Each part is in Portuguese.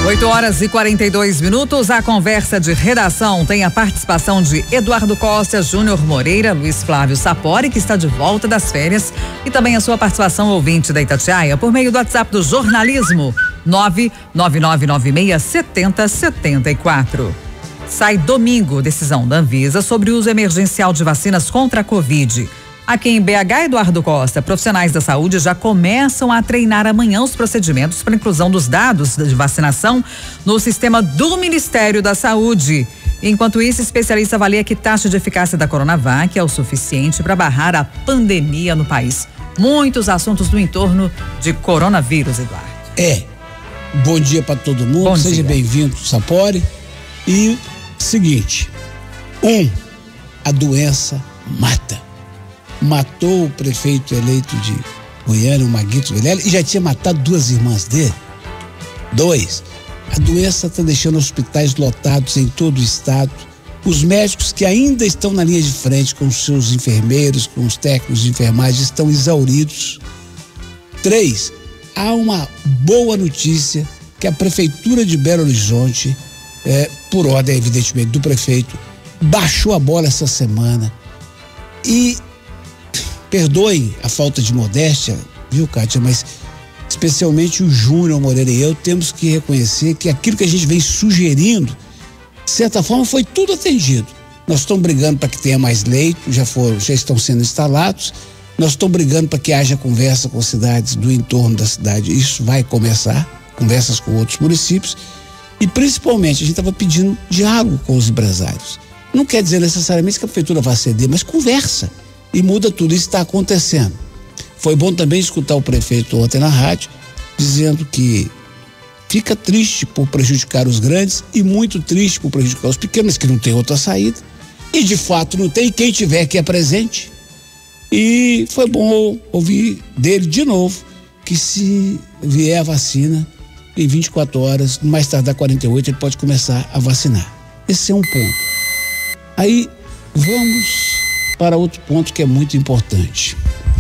8h42. A conversa de redação tem a participação de Eduardo Costa, Júnior Moreira, Luiz Flávio Sapori, que está de volta das férias, e também a sua participação ouvinte da Itatiaia por meio do WhatsApp do jornalismo 999967074. Sai domingo decisão da Anvisa sobre o uso emergencial de vacinas contra a Covid. Aqui em BH, Eduardo Costa, profissionais da saúde já começam a treinar amanhã os procedimentos para inclusão dos dados de vacinação no sistema do Ministério da Saúde. Enquanto isso, especialista avalia que taxa de eficácia da Coronavac é o suficiente para barrar a pandemia no país. Muitos assuntos do entorno de coronavírus, Eduardo. Bom dia para todo mundo, seja bem-vindo, Sapori. E seguinte, a doença mata. Matou o prefeito eleito de Goiânia, o Maguito Vilela, e já tinha matado 2 irmãs dele. 2, a doença está deixando hospitais lotados em todo o estado. Os médicos que ainda estão na linha de frente com os seus enfermeiros, com os técnicos de enfermagem, estão exauridos. 3, há uma boa notícia que a Prefeitura de Belo Horizonte, por ordem, evidentemente, do prefeito, baixou a bola essa semana. E perdoem a falta de modéstia, viu, Kátia, mas especialmente o Júnior Moreira e eu temos que reconhecer que aquilo que a gente vem sugerindo, de certa forma, foi tudo atendido. Nós estamos brigando para que tenha mais leitos, já estão sendo instalados. Nós estamos brigando para que haja conversa com as cidades do entorno da cidade. Isso vai começar, conversas com outros municípios. E principalmente a gente estava pedindo diálogo com os empresários. Não quer dizer necessariamente que a prefeitura vai ceder, mas conversa. E muda tudo, isso está acontecendo. Foi bom também escutar o prefeito ontem na rádio, dizendo que fica triste por prejudicar os grandes e muito triste por prejudicar os pequenos, que não tem outra saída. E de fato não tem, quem tiver que é presente. E foi bom ouvir dele de novo que se vier a vacina, em 24 horas, no mais tardar 48, ele pode começar a vacinar. Esse é um ponto. Aí vamos para outro ponto que é muito importante.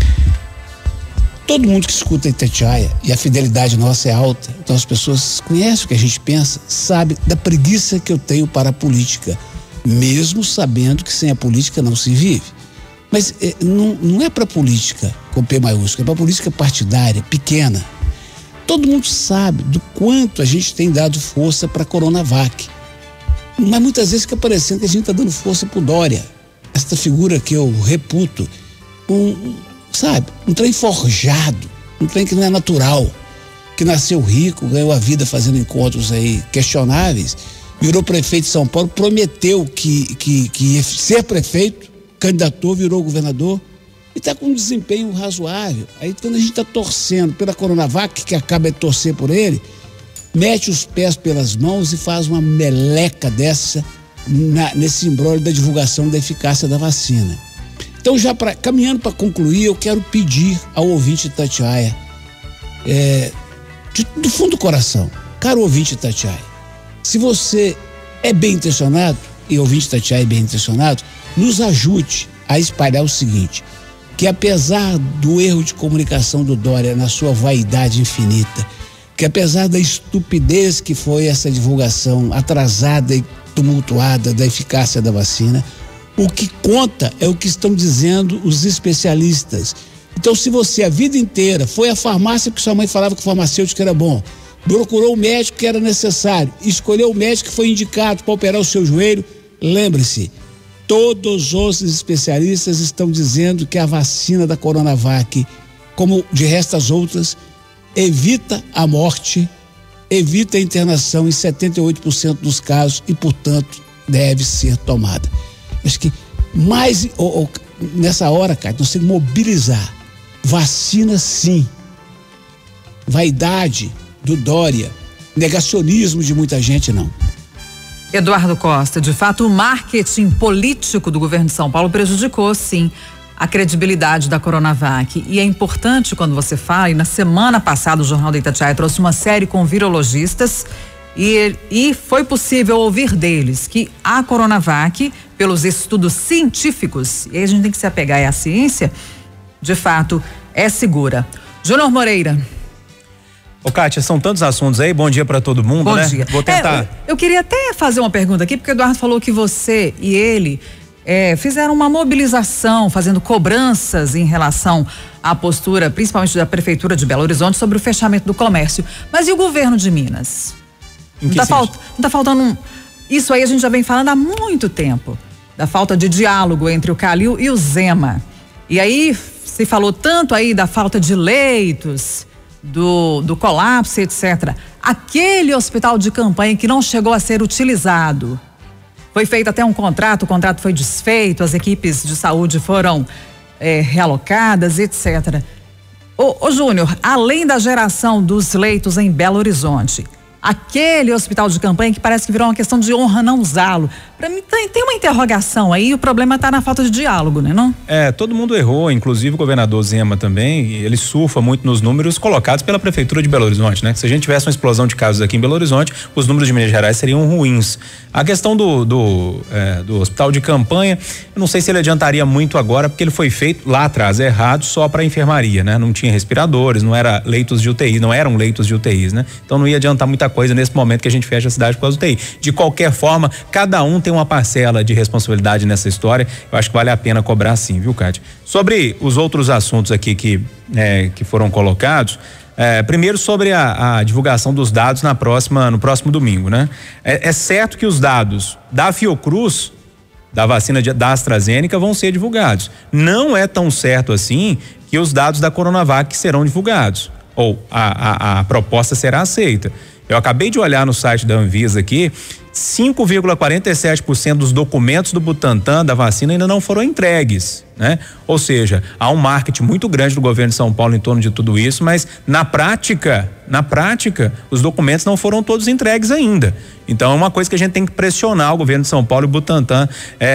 Todo mundo que escuta a Itatiaia, e a fidelidade nossa é alta, então as pessoas conhecem o que a gente pensa, sabe da preguiça que eu tenho para a política, mesmo sabendo que sem a política não se vive. Mas não é para política com P maiúsculo, é para política partidária, pequena. Todo mundo sabe do quanto a gente tem dado força para a Coronavac, mas muitas vezes fica parecendo que a gente está dando força para o Dória, esta figura que eu reputo, um trem forjado, um trem que não é natural, que nasceu rico, ganhou a vida fazendo encontros aí questionáveis, virou prefeito de São Paulo, prometeu que ia ser prefeito, candidatou, virou governador e está com um desempenho razoável. Aí quando a gente está torcendo pela Coronavac, que acaba de torcer por ele, mete os pés pelas mãos e faz uma meleca dessa nesse imbróglio da divulgação da eficácia da vacina. Então, caminhando para concluir, eu quero pedir ao ouvinte Itatiaia, do fundo do coração, caro ouvinte Itatiaia, se você é bem intencionado, e ouvinte Itatiaia é bem intencionado, nos ajude a espalhar o seguinte, que apesar do erro de comunicação do Dória na sua vaidade infinita, que apesar da estupidez que foi essa divulgação atrasada e tumultuada da eficácia da vacina, o que conta é o que estão dizendo os especialistas. Então, se você a vida inteira foi à farmácia porque sua mãe falava que o farmacêutico era bom, procurou o médico que era necessário, escolheu o médico que foi indicado para operar o seu joelho, lembre-se, todos os especialistas estão dizendo que a vacina da Coronavac, como de resto as outras, evita a morte, evita a internação em 78% dos casos e, portanto, deve ser tomada. Acho que nessa hora, cara, nós temos que mobilizar. Vacina, sim. Vaidade do Dória, negacionismo de muita gente, não. Eduardo Costa, de fato, o marketing político do governo de São Paulo prejudicou, sim, a credibilidade da Coronavac. E é importante quando você fala, e na semana passada o Jornal da Itatiaia trouxe uma série com virologistas e foi possível ouvir deles que a Coronavac, pelos estudos científicos, e aí a gente tem que se apegar à ciência, de fato, é segura. Júnior Moreira. Ô, Kátia, são tantos assuntos aí, bom dia para todo mundo, bom né? Dia. Vou tentar. Eu queria até fazer uma pergunta aqui, porque o Eduardo falou que você e ele fizeram uma mobilização, fazendo cobranças em relação à postura, principalmente da Prefeitura de Belo Horizonte, sobre o fechamento do comércio. Mas e o governo de Minas? Não tá faltando isso aí a gente já vem falando há muito tempo, da falta de diálogo entre o Calil e o Zema. E aí se falou tanto aí da falta de leitos, do colapso, etc. Aquele hospital de campanha que não chegou a ser utilizado. Foi feito até um contrato, o contrato foi desfeito, as equipes de saúde foram realocadas, etc. Ô Júnior, além da geração dos leitos em Belo Horizonte, aquele hospital de campanha que parece que virou uma questão de honra não usá-lo. Para mim tem uma interrogação aí, o problema está na falta de diálogo, né, não? Todo mundo errou, inclusive o governador Zema também, e ele surfa muito nos números colocados pela Prefeitura de Belo Horizonte, né? Se a gente tivesse uma explosão de casos aqui em Belo Horizonte, os números de Minas Gerais seriam ruins. A questão do hospital de campanha, eu não sei se ele adiantaria muito agora, porque ele foi feito lá atrás, errado, só para enfermaria, né? Não tinha respiradores, não eram leitos de UTIs, né? Então não ia adiantar muita coisa nesse momento que a gente fecha a cidade por causa do UTI. De qualquer forma, cada um tem uma parcela de responsabilidade nessa história. Eu acho que vale a pena cobrar sim, viu, Kátia? Sobre os outros assuntos aqui que foram colocados, primeiro sobre a divulgação dos dados no próximo domingo, né? É certo que os dados da Fiocruz, da vacina da AstraZeneca, vão ser divulgados. Não é tão certo assim que os dados da Coronavac serão divulgados, ou a proposta será aceita. Eu acabei de olhar no site da Anvisa aqui, 5,47% dos documentos do Butantan da vacina ainda não foram entregues, né? Ou seja, há um marketing muito grande do governo de São Paulo em torno de tudo isso, mas na prática, os documentos não foram todos entregues ainda. Então é uma coisa que a gente tem que pressionar o governo de São Paulo e o Butantan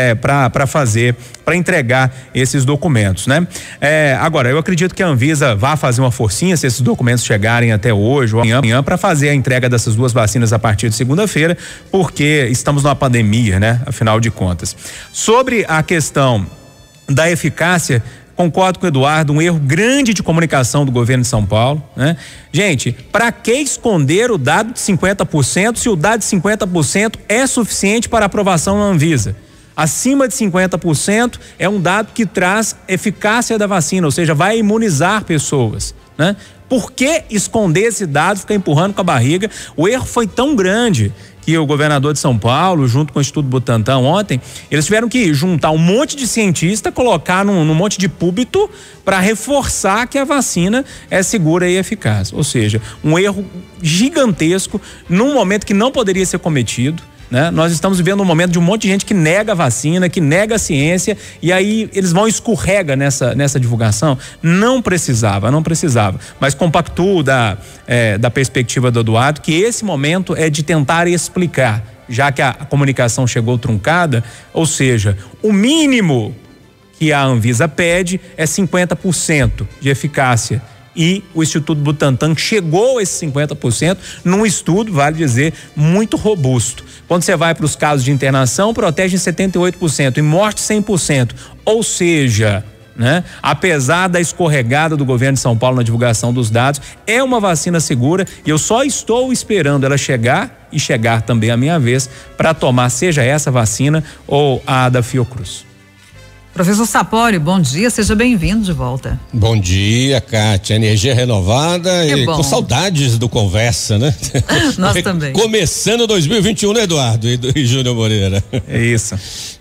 para entregar esses documentos, né? Agora, eu acredito que a Anvisa vá fazer uma forcinha se esses documentos chegarem até hoje ou amanhã para fazer a entrega dessas duas vacinas a partir de segunda-feira, porque estamos numa pandemia, né? Afinal de contas. Sobre a questão da eficácia, concordo com o Eduardo, um erro grande de comunicação do governo de São Paulo, né? Gente, para que esconder o dado de 50% se o dado de 50% é suficiente para aprovação na Anvisa? Acima de 50% é um dado que traz eficácia da vacina, ou seja, vai imunizar pessoas, né? Por que esconder esse dado, ficar empurrando com a barriga? O erro foi tão grande que o governador de São Paulo, junto com o Instituto Butantan ontem, eles tiveram que juntar um monte de cientista, colocar num monte de púlpito para reforçar que a vacina é segura e eficaz. Ou seja, um erro gigantesco num momento que não poderia ser cometido, né? Nós estamos vivendo um momento de um monte de gente que nega a vacina, que nega a ciência, e aí eles vão escorrega nessa divulgação. Não precisava. Mas compactuo da perspectiva do Eduardo que esse momento é de tentar explicar, já que a comunicação chegou truncada, ou seja, o mínimo que a Anvisa pede é 50% de eficácia. E o Instituto Butantan chegou a esse 50% num estudo, vale dizer, muito robusto. Quando você vai para os casos de internação, protege em 78%, em morte 100%. Ou seja, né, apesar da escorregada do governo de São Paulo na divulgação dos dados, é uma vacina segura e eu só estou esperando ela chegar e chegar também a minha vez para tomar, seja essa vacina ou a da Fiocruz. Professor Sapori, bom dia, seja bem-vindo de volta. Bom dia, Kátia, energia renovada e com saudades do Conversa, né? Nós também. Começando 2021, né, Eduardo e Júnior Moreira? É isso.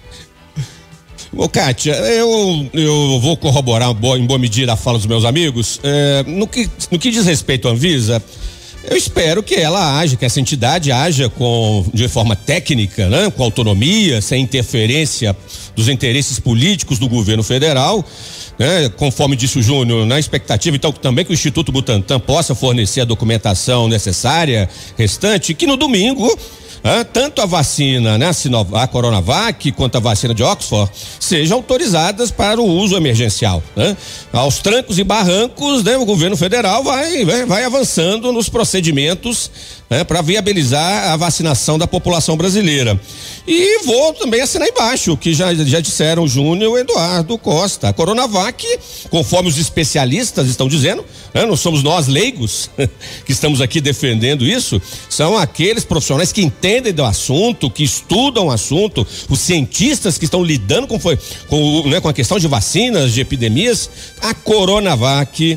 Ô, Kátia, eu vou corroborar em boa medida a fala dos meus amigos. No que diz respeito à Anvisa, eu espero que ela haja, que essa entidade haja de forma técnica, né? Com autonomia, sem interferência dos interesses políticos do governo federal, né? Conforme disse o Júnior, na expectativa, então, também que o Instituto Butantan possa fornecer a documentação necessária, restante, que no domingo tanto a vacina, né, a Coronavac, quanto a vacina de Oxford, sejam autorizadas para o uso emergencial, né? Aos trancos e barrancos, né, o governo federal vai avançando nos procedimentos, né, para viabilizar a vacinação da população brasileira. E vou também assinar embaixo o que já disseram Júnior e Eduardo Costa. A Coronavac, conforme os especialistas estão dizendo, né, não somos nós leigos que estamos aqui defendendo isso, são aqueles profissionais que entendem do assunto, que estudam o assunto, os cientistas que estão lidando com a questão de vacinas, de epidemias. A Coronavac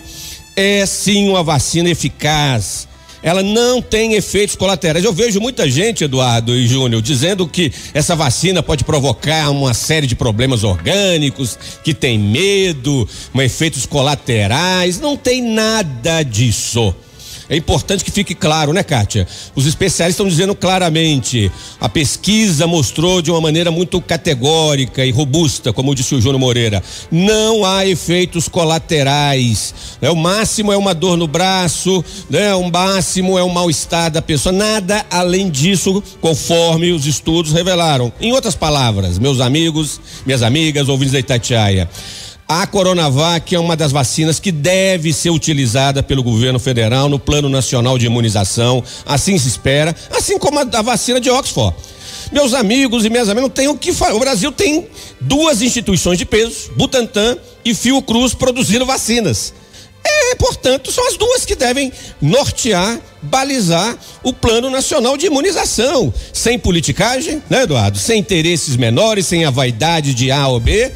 é sim uma vacina eficaz. Ela não tem efeitos colaterais. Eu vejo muita gente, Eduardo e Júnior, dizendo que essa vacina pode provocar uma série de problemas orgânicos, que tem medo, efeitos colaterais. Não tem nada disso. É importante que fique claro, né, Kátia? Os especialistas estão dizendo claramente, a pesquisa mostrou de uma maneira muito categórica e robusta, como disse o Júnior Moreira, não há efeitos colaterais, né? O máximo é uma dor no braço, né? O máximo é um mal-estar da pessoa, nada além disso, conforme os estudos revelaram. Em outras palavras, meus amigos, minhas amigas, ouvintes da Itatiaia, a Coronavac é uma das vacinas que deve ser utilizada pelo governo federal no Plano Nacional de Imunização, assim se espera, assim como a vacina de Oxford. Meus amigos e minhas amigas, não tem o que falar. O Brasil tem 2 instituições de peso, Butantan e Fiocruz, produzindo vacinas. Portanto, são as 2 que devem nortear, balizar o Plano Nacional de Imunização, sem politicagem, né, Eduardo? Sem interesses menores, sem a vaidade de A ou B.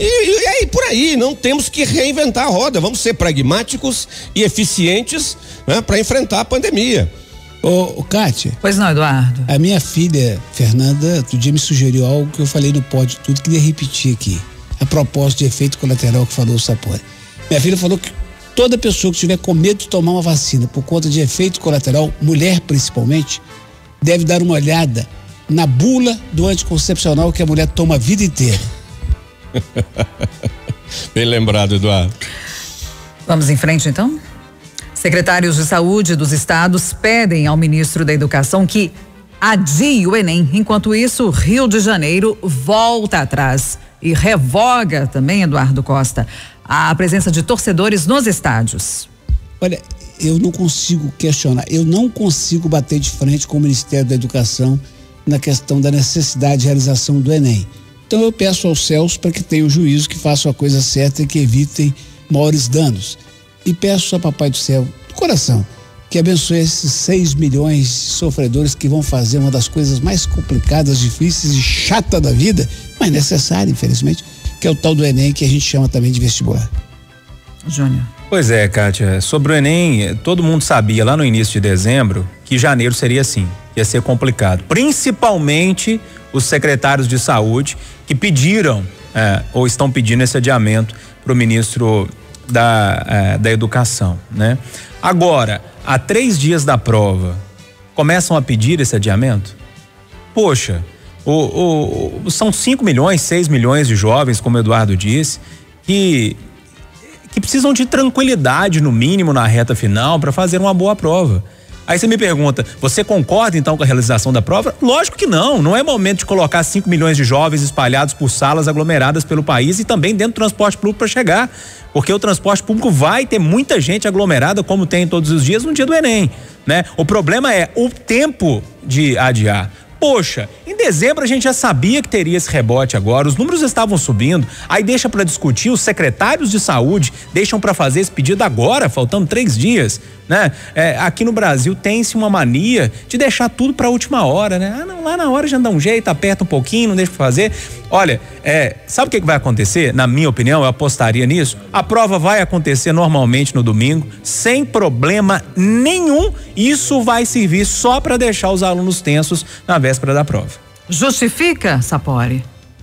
E aí, por aí, não temos que reinventar a roda, vamos ser pragmáticos e eficientes, né, para enfrentar a pandemia. Ô, Kátia. Pois não, Eduardo. A minha filha, Fernanda, outro dia me sugeriu algo que eu falei no Pode Tudo, queria repetir aqui. A propósito de efeito colateral que falou o Sapori. Minha filha falou que toda pessoa que tiver com medo de tomar uma vacina por conta de efeito colateral, mulher principalmente, deve dar uma olhada na bula do anticoncepcional que a mulher toma a vida inteira. Bem lembrado, Eduardo. Vamos em frente, então? Secretários de Saúde dos estados pedem ao ministro da Educação que adie o Enem. Enquanto isso, o Rio de Janeiro volta atrás e revoga também, Eduardo Costa, a presença de torcedores nos estádios. Olha, eu não consigo questionar, eu não consigo bater de frente com o Ministério da Educação na questão da necessidade de realização do Enem. Então eu peço aos céus para que tenham juízo, que façam a coisa certa e que evitem maiores danos. E peço a Papai do Céu, do coração, que abençoe esses 6 milhões de sofredores que vão fazer uma das coisas mais complicadas, difíceis e chata da vida, mas necessária, infelizmente, que é o tal do Enem, que a gente chama também de vestibular. Júnior. Pois é, Kátia, sobre o Enem, todo mundo sabia lá no início de dezembro que janeiro seria assim, ia ser complicado, principalmente os secretários de saúde que pediram ou estão pedindo esse adiamento para o ministro da Educação, né? Agora, há 3 dias da prova, começam a pedir esse adiamento? Poxa, são 5 milhões, 6 milhões de jovens, como o Eduardo disse, que precisam de tranquilidade, no mínimo, na reta final, para fazer uma boa prova. Aí você me pergunta, você concorda então com a realização da prova? Lógico que não é momento de colocar 5 milhões de jovens espalhados por salas aglomeradas pelo país e também dentro do transporte público para chegar, porque o transporte público vai ter muita gente aglomerada, como tem todos os dias no dia do Enem, né? O problema é o tempo de adiar. Poxa, em dezembro a gente já sabia que teria esse rebote agora, os números estavam subindo, aí deixa para discutir, os secretários de saúde deixam para fazer esse pedido agora, faltando 3 dias, né? Aqui no Brasil tem-se uma mania de deixar tudo para a última hora, né? Não, lá na hora já dá um jeito, aperta um pouquinho, não deixa pra fazer. Olha, sabe o que vai acontecer? Na minha opinião, eu apostaria nisso. A prova vai acontecer normalmente no domingo, sem problema nenhum. Isso vai servir só para deixar os alunos tensos na véspera da prova. Justifica, Sapori?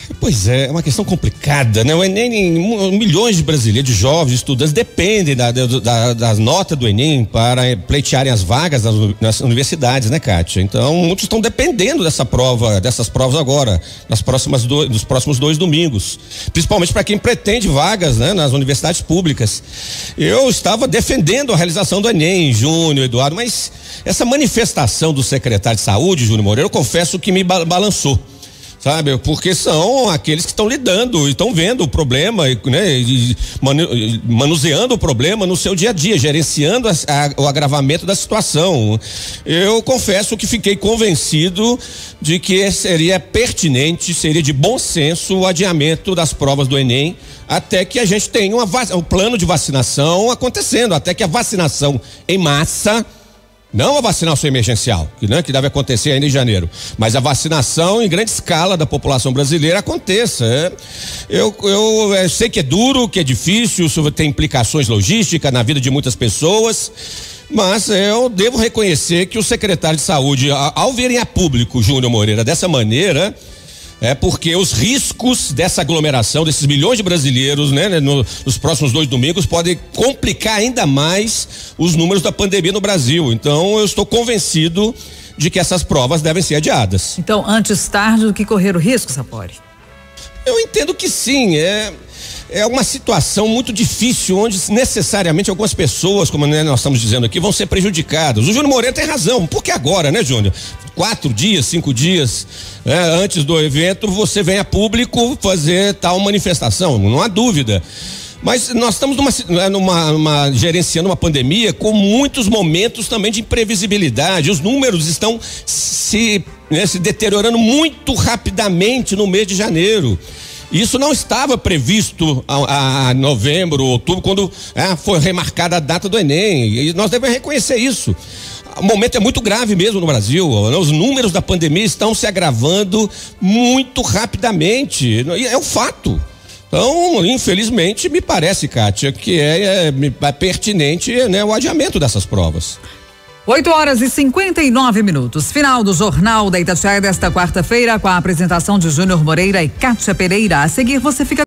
Pois é uma questão complicada, né? O Enem, milhões de brasileiros, de jovens, estudantes, dependem das notas do Enem para pleitearem as vagas nas universidades, né, Kátia? Então, muitos estão dependendo dessas provas agora, nos próximos 2 domingos. Principalmente para quem pretende vagas, né, nas universidades públicas. Eu estava defendendo a realização do Enem, Júnior, Eduardo, mas essa manifestação do secretário de Saúde, Júnior Moreira, eu confesso que me balançou. Sabe, porque são aqueles que estão lidando, estão vendo o problema, né, e manuseando o problema no seu dia a dia, gerenciando o agravamento da situação. Eu confesso que fiquei convencido de que seria pertinente, seria de bom senso o adiamento das provas do Enem, até que a gente tenha um plano de vacinação acontecendo, até que a vacinação em massa, não a vacinação emergencial, que deve acontecer ainda em janeiro, mas a vacinação em grande escala da população brasileira aconteça. Eu sei que é duro, que é difícil, isso tem implicações logísticas na vida de muitas pessoas, mas eu devo reconhecer que o secretário de Saúde, ao virem a público, Júnior Moreira, dessa maneira, porque os riscos dessa aglomeração, desses milhões de brasileiros, né, nos próximos 2 domingos, podem complicar ainda mais os números da pandemia no Brasil. Então, eu estou convencido de que essas provas devem ser adiadas. Então, antes tarde do que correr o risco, Sapori? Eu entendo que sim, é uma situação muito difícil, onde necessariamente algumas pessoas, como nós estamos dizendo aqui, vão ser prejudicadas. O Júnior Moreira tem razão, porque agora, né, Júnior? 4 dias, 5 dias, antes do evento, você vem a público fazer tal manifestação, não há dúvida. Mas nós estamos gerenciando uma pandemia com muitos momentos também de imprevisibilidade. Os números estão se deteriorando muito rapidamente no mês de janeiro. Isso não estava previsto a novembro, outubro, quando foi remarcada a data do Enem. E nós devemos reconhecer isso. O momento é muito grave mesmo no Brasil. Os números da pandemia estão se agravando muito rapidamente. É um fato. Então, infelizmente, me parece, Kátia, que é pertinente, né, o adiamento dessas provas. 8h59. Final do Jornal da Itatiaia desta quarta-feira, com a apresentação de Júnior Moreira e Kátia Pereira. A seguir, você fica